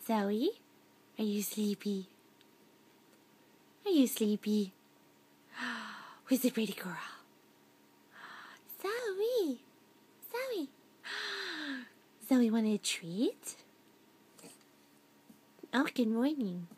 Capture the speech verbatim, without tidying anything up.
Zoe, are you sleepy? Are you sleepy? Who's the pretty girl? Zoe! Zoe! Zoe wanted a treat? Oh, good morning.